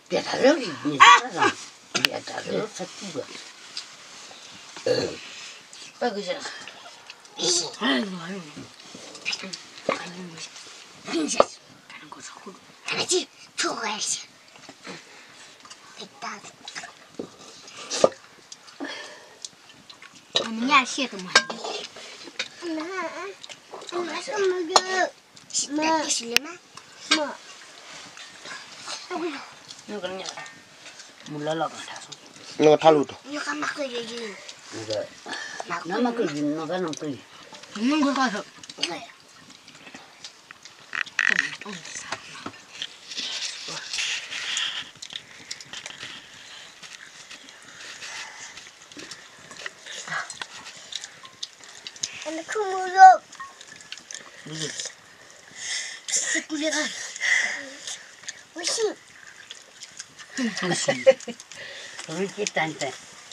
배달력이 있잖아. 배달력 사주가. 빠그자. 아이고. 빈셋. 다른 거 사고. 다시 좋아야지. 됐다. 언니야 시도 뭐. 엄마 좀 먹여. 뭐 드실래마? 뭐? 이거는 물러라가 다소. 이거 달루도. 이거 막걸리지. 이거 나만 그 나가는 그 있는 거 가서. 이거요. 근데 그 무릎. 무슨 스쿠리가. 무슨? 무슨 그렇게 딴데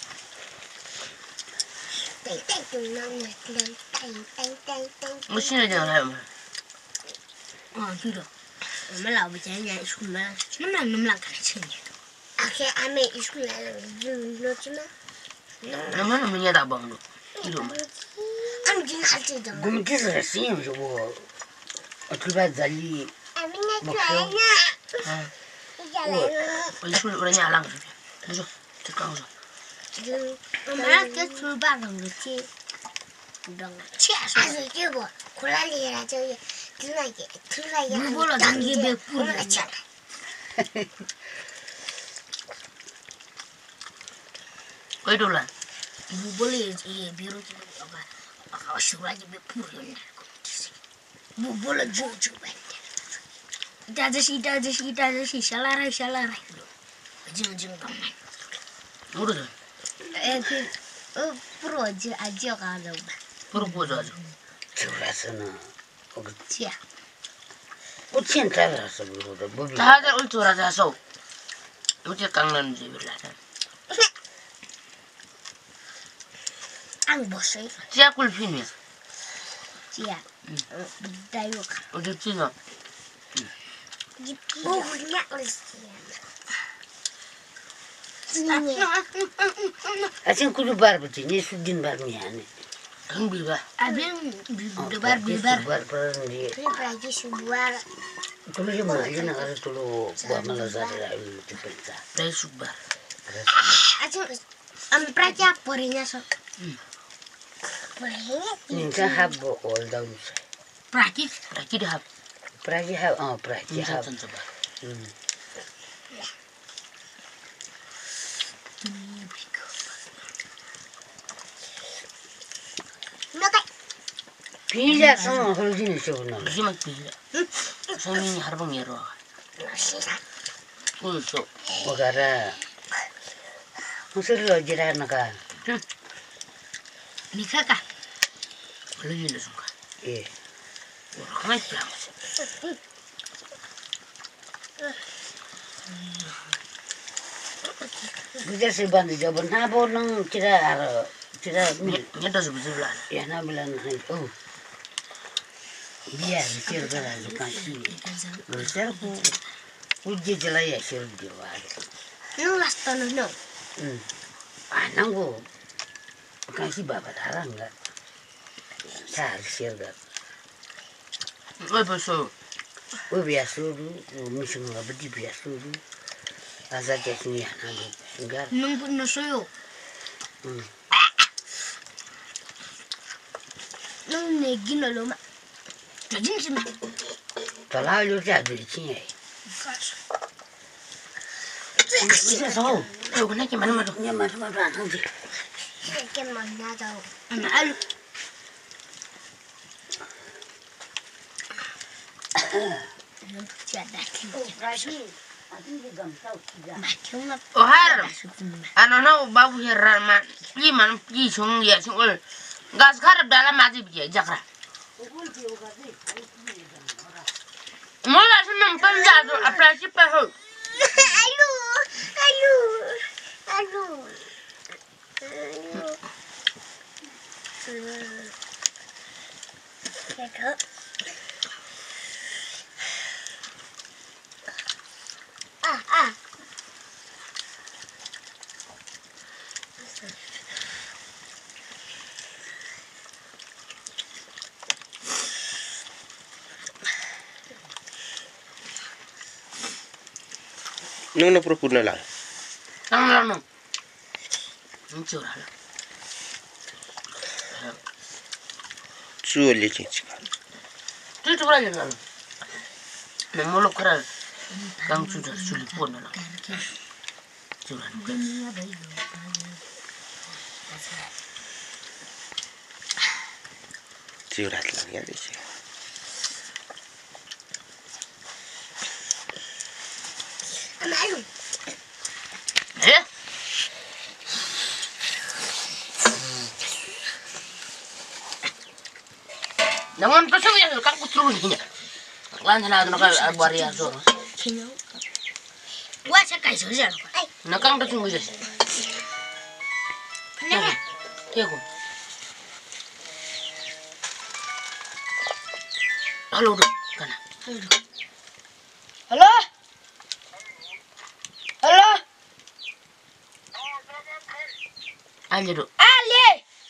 땡땡 나오네. 땡땡땡땡. 무슨 일이야? 그래. 엄마가 아버지한테 술만 넘나 같이. 아그 안에 이술 넣지마. 너는 뭐냐 방도. 이거 뭐. 아니 지금 같이 좀. 그럼 기술 쓰임 저거 어떻게 달리 아미네 좋아하냐? 이잖아. 이술 그러냐 알랑. 무슨 잠깐 무슨. 지금 엄마가 출발한 거지. 이런 거. 아주 이거 고라니라 저기 들어가게. 물보러 당기 몇 불. 엄마가 참. 어디로라? 물보러 이 비로지 아까 시골아지 몇 불이었나? 물보러 주주 봐. 다저시 샬라라. 지금 가만. 모르죠. 프로지 아지어가는 거. 프로 보자죠. 저라서는 지야. 꽃이 따라서 그러다 뭐비 다들 울트라자서 어제 강남 집이라서. 안 보세요. 지하 꿀피네. 지야. 다이오가. 어디 지나? 뭐 그냥 올지야. 아침 그루 바르지 니 수진 바르미 하네 흥비가. 아빈 bar 바르니 그래가지고 수부알. 그러지 뭐 이제 나가서 또 뭐하면서 이렇게 뺐다 레수바. 아주 안 праздник поринесо. ninka habo all down 프라키 합. praji have praji have 전전바. 너가 pizza 성 홀진이 쇼나 무슨 비자. 선민이 하루방 예로. 시사. 그렇죠. 뭐가라 무슨 로지라나가 니카가. 걸리는 순간. 예 가만히 있자. 그제서 반드 저번 나보는 지라 얘도 무슨 말. 야나 빌란 어 비야 비르가라 주kansi 그래서 우지 질라야 싫어지와 No 라스터는 no. 안하고 kansi 바바 다랑가 잘 싫어가 왜 벌써 우비야수루 미싱가 비비야수루 아자케스니 하나도 신가 능분 넣어요. 넌 내기는 얼마? 저진지마. 달아요 자들이 친해 그래서 저거 내게 많이 맞아. 그냥 말만 안 하지 이렇게 만나자. 알. Ohar, ano babu herman, liman pisong ya sungul, gas karab dalam mati biaya jakra. Mula senang penjadu, apalagi peho. Aduh. Cakap. Nung napropod na lang. Ano? Muncul hal. Sulit sih sekarang. Itu berapa kan? Memuluk keral. Kang sudah sulit pun lah. Curang kan? Surat lang yan sih. Eh? Naman pa siya yan, kang kutrun niya. Lan sana na ka bariya so. Wa sa kai so ja. Ai, Nakang ta tungu jes. na. Tiago. Halo do kana. Halo. Halo. Aja do. Ale.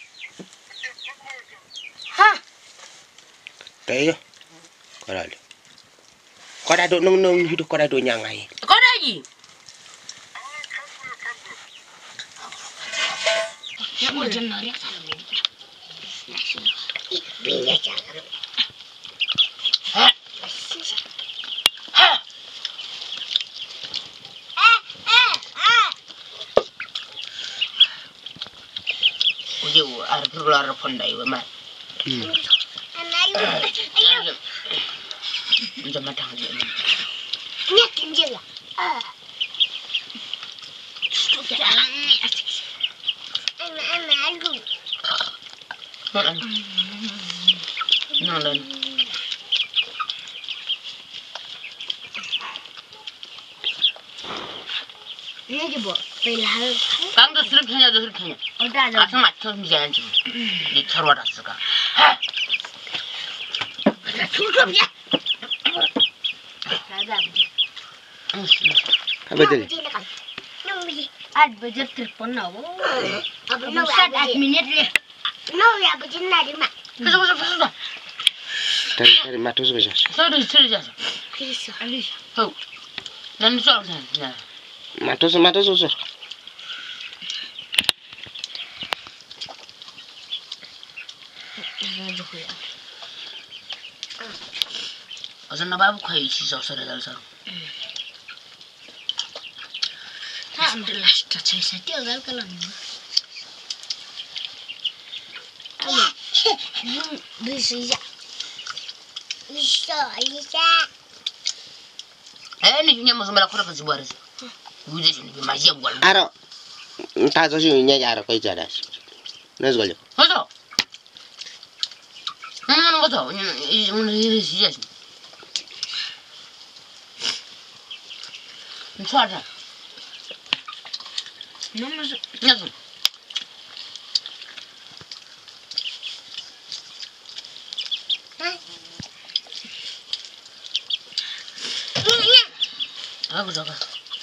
Ha. Tayo. Koralo. Kora do nung hidup kora do nyangai. Ko daji. Ya mo jan na ria. Binya ja. Ha. Ha. Oye, ar pular pondai wa ma. Ayo. Jam matang je. Nya kinje ya. Jalan ni. Ana alu. Nan. Ini je bo. Pelal. Kang do sulip hanya. Udah ada. Asa macam misalnya tu. Di charwa dah suka. Cukup ya. Ada. Apa jadi? Ad budget telepon na. Abu no ya. 8 minit le. No ya budget na di ma. Sudah. Dari matus bejas. Sudah. Bisa. Ali. Oh. Nan soal sana. Matus usur. Asan na babu kai shi sosai da dalsar. Ha amdullah ta ce sai ta galkalan. Ali. Bisa ya. Bisa. Ni nya musu mala kura ka zubar su. Guje shi ne ma je gwal. Aro. Ta zo shi nya aro kai jada shi. Nas gole. Hoto. Nan goto. Ni shi ya shi. Ni tsada. Nomor Nyazu. Aku jaga.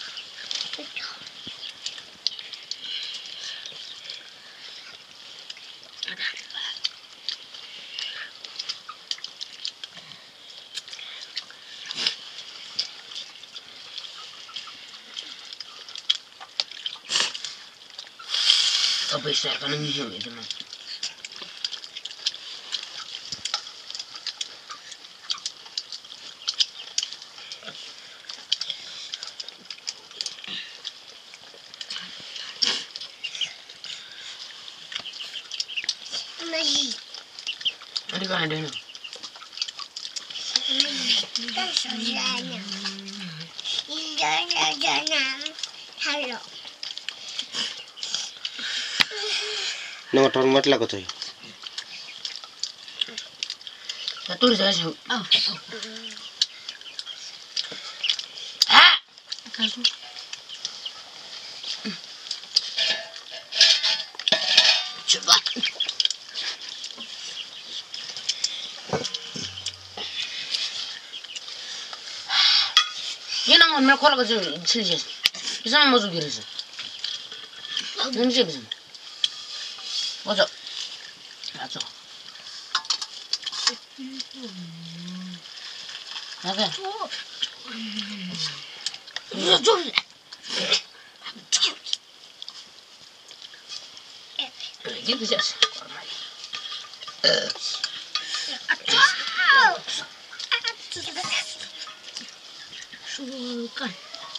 Apa istilah kan ini itu mah. lagi. Ada kan ada ni. Kita saudaranya. Jangan. Halo. Nomor tahun mat lagu tu. Satu saja sih. Oh. Ah. Kamu. Coba. Yana ngon mel kola gaji chiljes. Bisa mau zugi rasa. Nunjuk bisa. Ojo. Ojo. Apa? Iya, Gitu sih. Sukan.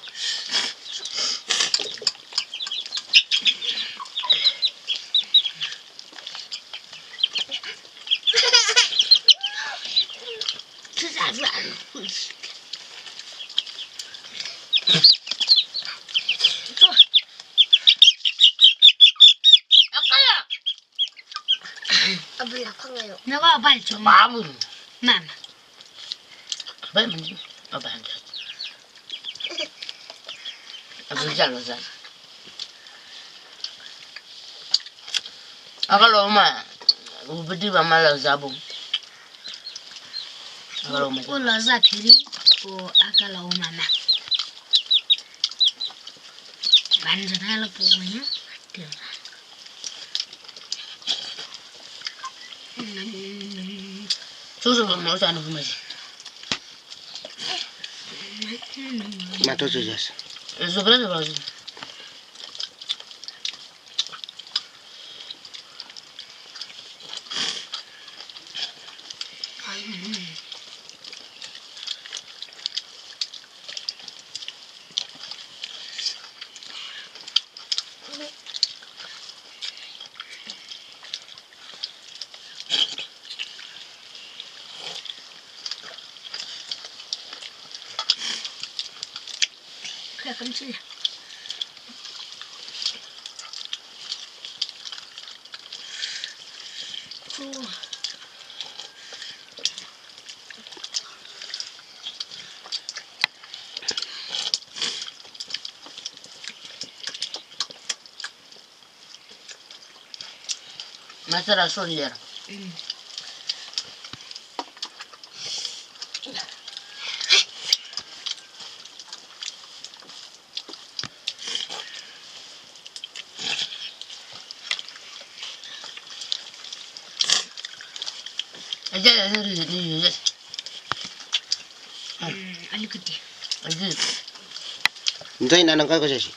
Nawa bal cuma Babu. mama. Baik mending. Apa anda? Aku jalan sana. Akalo ma. Ubedi ba mala zabu. Akalo ma. Kula zakiri ko akala mama. Banjana la po manya. Susu ba mo sana kuma shi. Mato sujas. Zubra da bazu. Kaya kan sila. Masara solyer. Aja ni. Alikati. Aja. Nzai nanang ka kasi.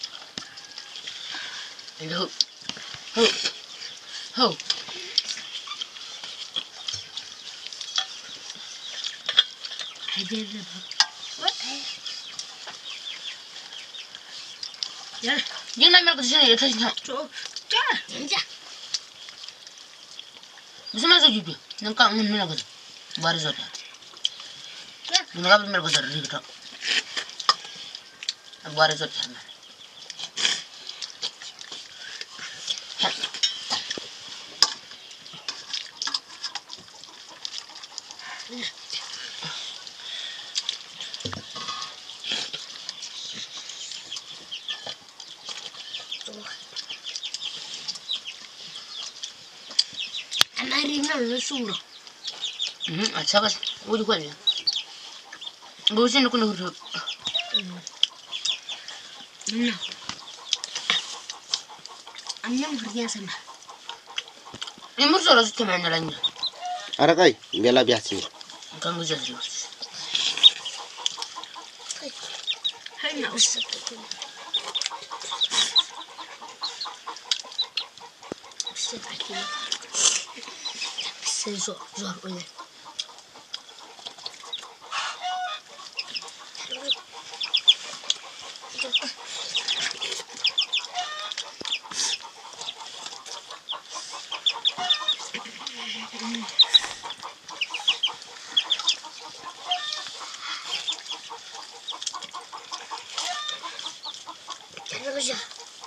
Ho. Ho. Ho. Aja dah. What? Ya, Yung namin ko siya ito siya. so, ja, ja. Bisa masuk juga. Nang kang mun mina ko. Bari zota. Nang kabel mel ko sa ri ko. Ang bari zota na. Anarina lo suro. Acha bas. Uji ko niya. Busin ko na huruf. No. Anyam kerja sama. Imur solo sa temen na lang niya. Ara kai bela biasi. Kang gusto siya. Hai na usap. Usap lagi. Sezor, zor ulit. Terus ya.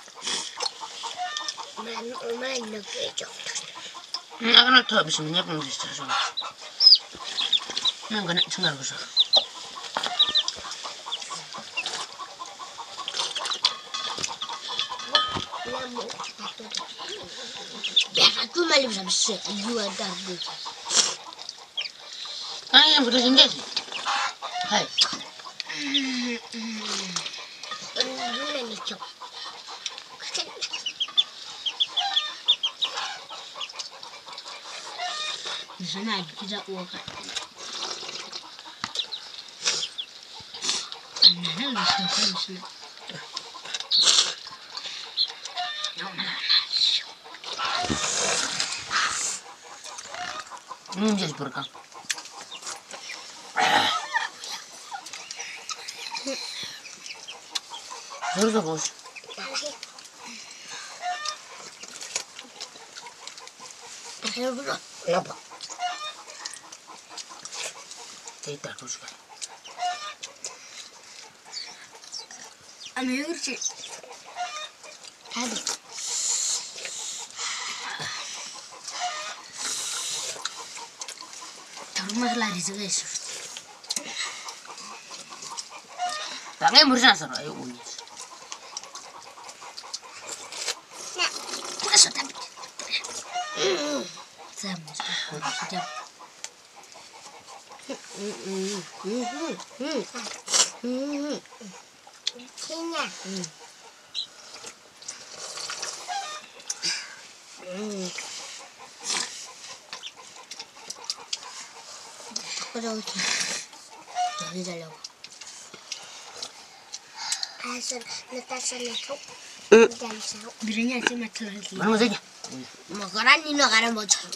Main nag-ejok. Ako na to bisa niya kung gusto siya. Nang ganit sa ngargo siya. Biar aku malu sama si Ayu ada dulu. Ay, ang buto siya sih. Hai. Dulu nih cok. Di sana kita uakan. Anaknya bisa kan di sana. 문제지 버릴까? 저기서 보시. 나봐. 데이터 도시가. 아니 왜 그렇지? 다들 정말 라리즈가 있어. 방에 물이 나서 아유 오니. 그래서 다. 자, 그냥. 저기 여기 자려고. 알았어, 나타나서 나 미래냐 좀 맞춰야지. 뭐는 되냐? 뭐 거란이 너가는 뭐 참.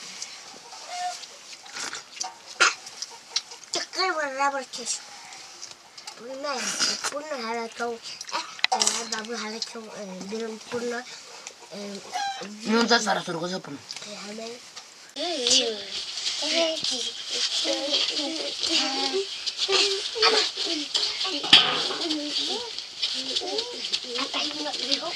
색깔 몰라버렸어. 분노 하나 더. 나무 하나 더. 미는 분노. 이놈 다 살아 들어가 잡으면. 하면. 아빠 이거 이거.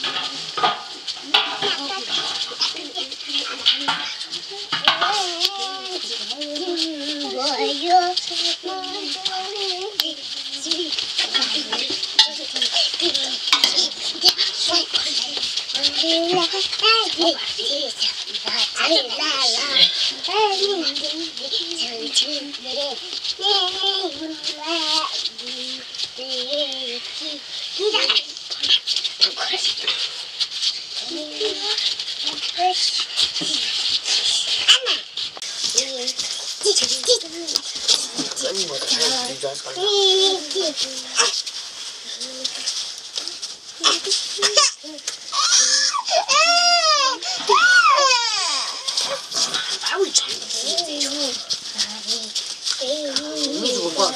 미주고 봐.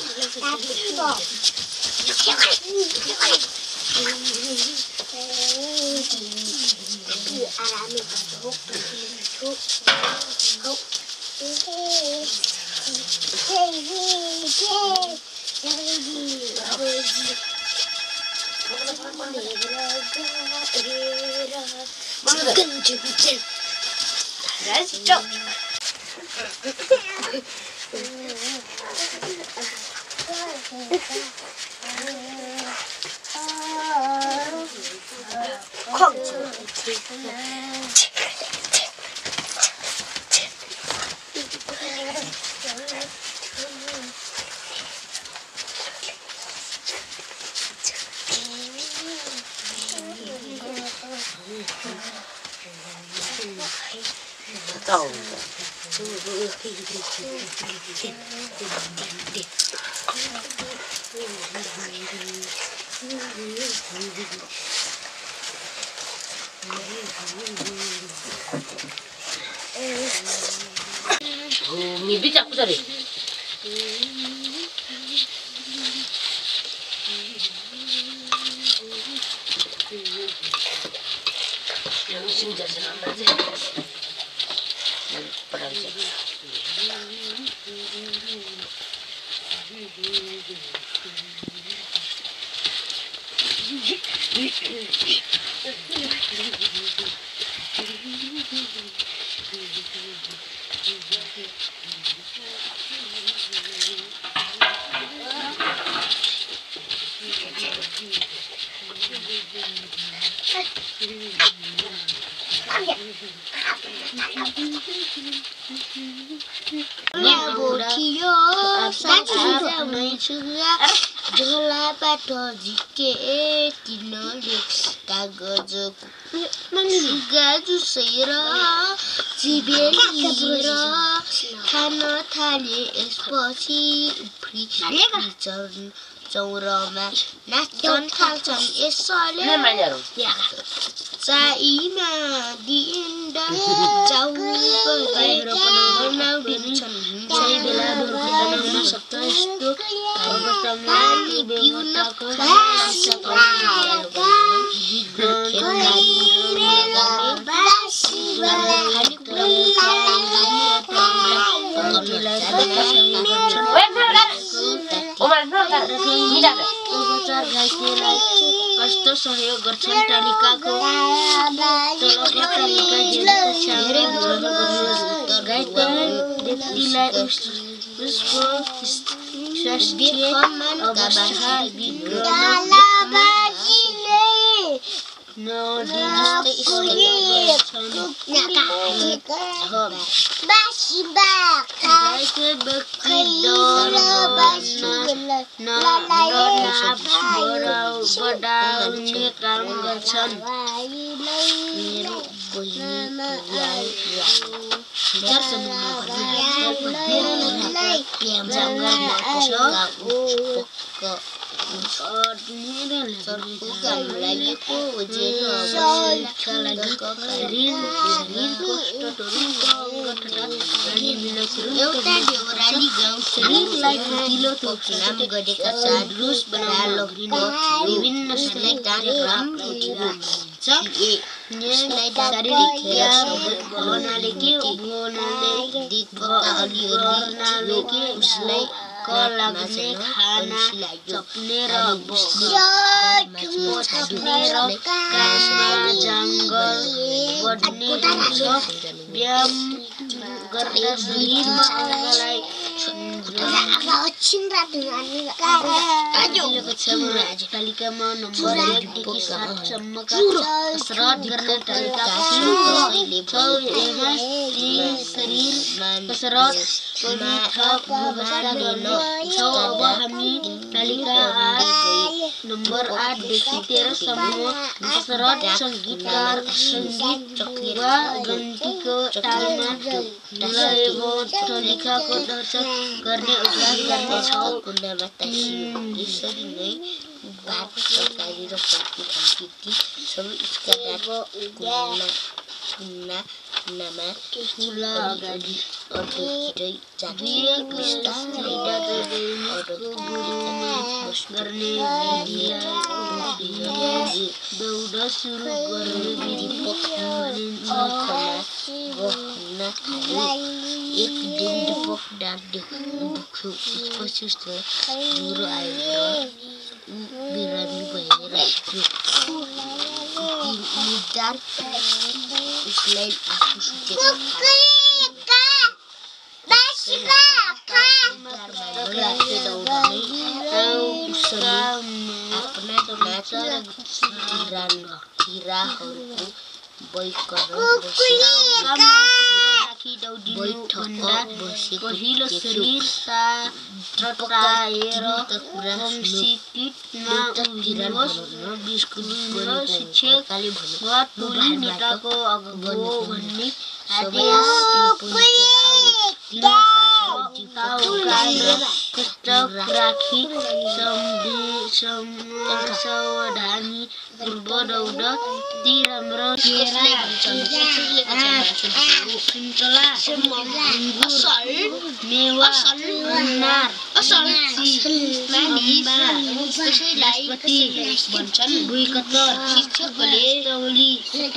미비 잡고 자리. 양심 자신 안 나지? 파란색. साईमा दिइन्दा जाऊ बाहिर बनाउ दिन्छन् सही बेला बनाउन सक्छ यस्तो अवस्थामा पिउनको कस्तो सहयोग गर्छन् तालिकाको धेरै व्यक्तिलाई उसको स्वास्थ्य अवस्था बढाउने काम गर्छन् मेरो विभिन्न कार्यक्रम उसलाई लाग्ने खाना चप्ने र जङ्गल बढ्ने हुन्छ व्यायाम गर्दा शरीरमा अङ्गलाई तालिकामा नम्बर 1 देखि 7 सम्मका कसरत गर्ने तालिका शरीर कसरत अब हामी तालिका नम्बर 8 देखि 13 सम्म कसरत संगीतकार संगीत वा घन्टीको तालमा लगाएको तालिकाको दर्शन गर्ने अभ्यास गर्नेछौँ। यसरी नै भात तरकारी र पत्ती सबै स्काडाको कुन्नामा ठुला अगाडि अड्दै जाने गर्ने दौड सुरु गर्ने एक दिन डिपक डाँट दुख्यो उसपछि उसको ज्वरो आयो र बिरामी भएर उसलाई आफू सुतेको किराहरूको पहिलो शरीर तटाएर शिक्षक वा टोली नेताको अगुवा भन्ने आदेश राखी सावधानी पूर्व दौड ती राम्रो मेवा अनार भन्छन् भुइँकतर शिक्षकले टोली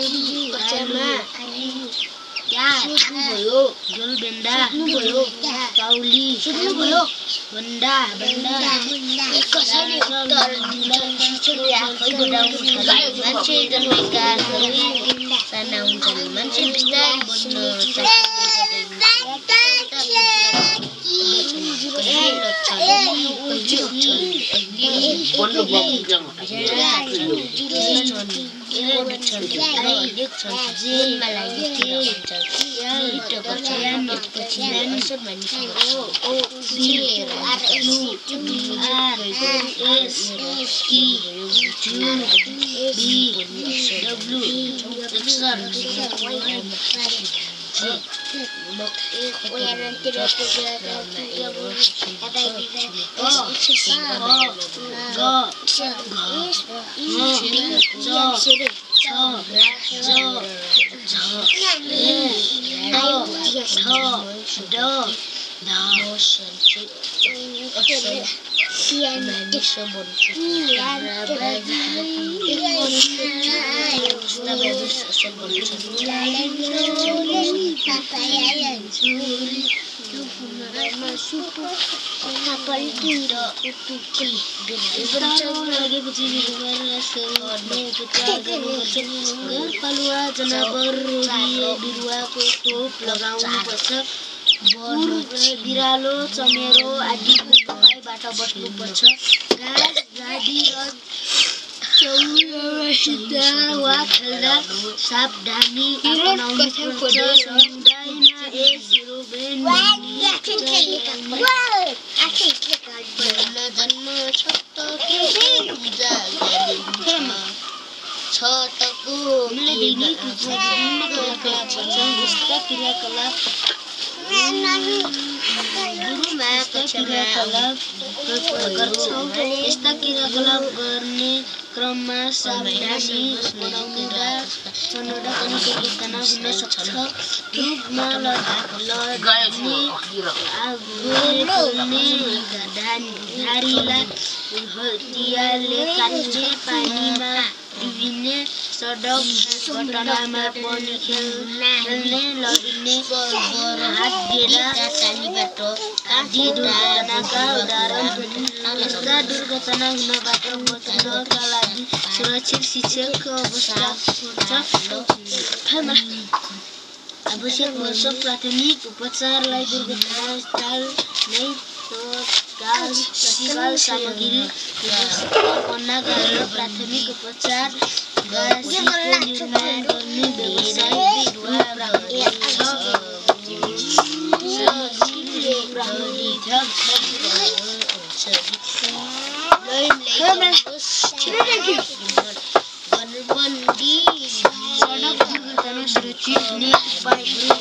भयो जलबेन्डा भयो काउली भयो बन्डा मान्छे जन्मेका साना हुन्छन् मान्छे बिस्तारै घरपालुवा जनावर बिरुवाको खोप लगाउनुपर्छ। बिरालो चमेरो आदिको तपाईँबाट बस्नुपर्छ। घाँस गाडी र चौरसित वा खेल्दा सावधानी अपनाउनुपर्छ। समुदायमा यस रोगले जन्म छटको दैनिक यस्ता क्रियाकलाप यस्ता क्रियाकलाप गर्ने क्रममा सावधानी अपनाउँदा पनि केही तनाव हुन सक्छ। धुपमा लड्ने आगोले धारीलाई हतियारले काट्ने पानीमा डुबिने सडक घटनामा पनि खेल्ने लडिने हात गेडा आदि दुर्घटनाका उदाहरण हुन्। यस्ता दुर्घटना हुनबाट बच्नका लागि सुरक्षित शिक्षाको आवश्यक पर्छ। प्राथमिक उपचारलाई दुर्घटनास्थल नै तत्काल सामग्री व्यवस्थापन गरेर प्राथमिक उपचार निर्माण गर्ने व्यवसाय सडक दुर्घटना सुरक्षित हुने उपायहरू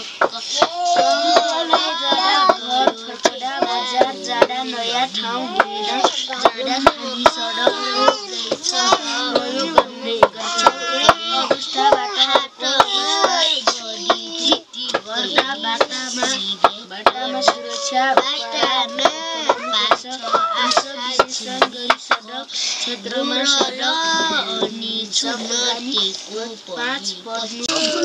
बजार जाँदा नयाँ ठाउँ घुमेर जाँदा खाली सडक प्रयोग गर्ने गर्छ। अवस्थाबाट बाटामा सुरक्षा विशेषण गरी सडक क्षेत्रमा सडक अनि क्षमताको 5 पर्नु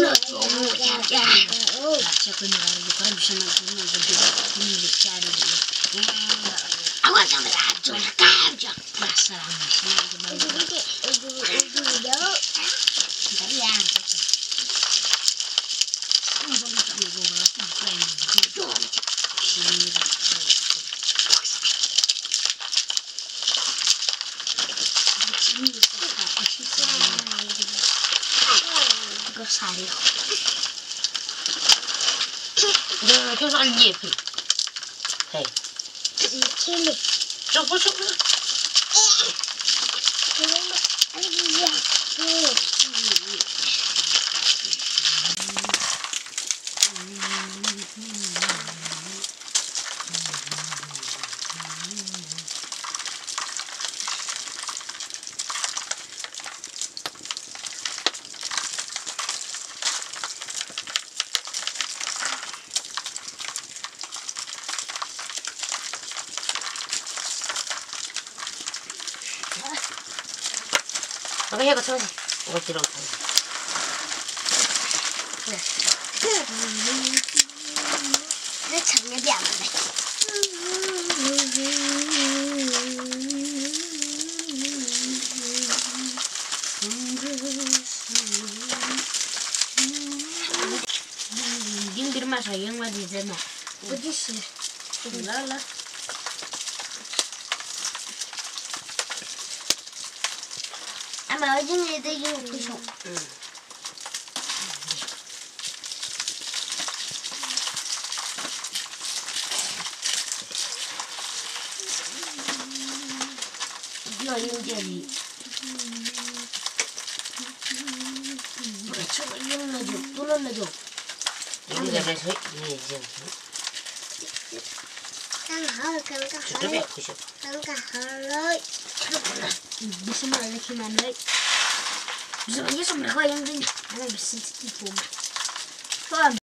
Apa ya betul? Oh tidak. Nó chẳng nghe bẻo này. Yung birma sayang madi dana. Pwede siya. Lala. Ama 어딘 애들이 오고 싶어. Dia yang jadi. Coba yang laju, turun laju. Ini dah besok ini jam. Đang hỏi cần có Sudah hỏi. ya, kusuk. Cần có hỏi. Bisa malah cuman Bisogna sembra poi anche a me mi senti tipo.